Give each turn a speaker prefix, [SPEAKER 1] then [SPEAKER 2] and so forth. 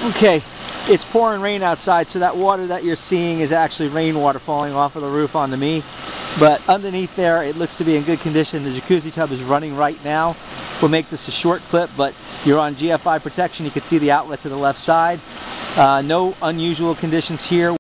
[SPEAKER 1] Okay, it's pouring rain outside, so that water that you're seeing is actually rainwater falling off of the roof onto me. But underneath there, it looks to be in good condition. The jacuzzi tub is running right now. We'll make this a short clip, but you're on GFI protection. You can see the outlet to the left side. No unusual conditions here.